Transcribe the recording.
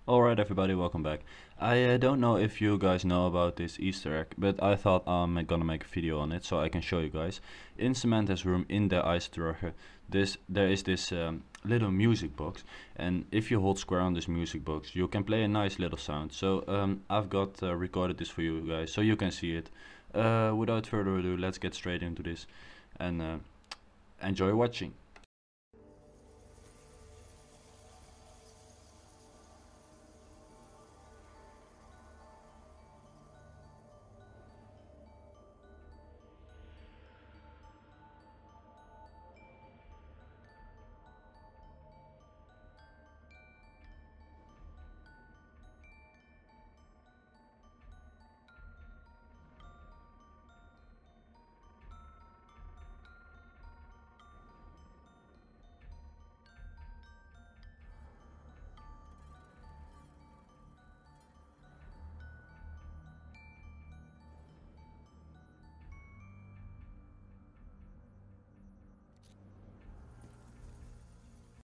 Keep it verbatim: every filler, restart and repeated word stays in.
Alright everybody, welcome back. I uh, don't know if you guys know about this Easter egg, but I thought I'm gonna make a video on it so I can show you guys. In Samantha's room, in the Eisendrache, this there is this um, little music box, and if you hold square on this music box you can play a nice little sound. So um, I've got uh, recorded this for you guys so you can see it. Uh, without further ado, let's get straight into this and uh, enjoy watching.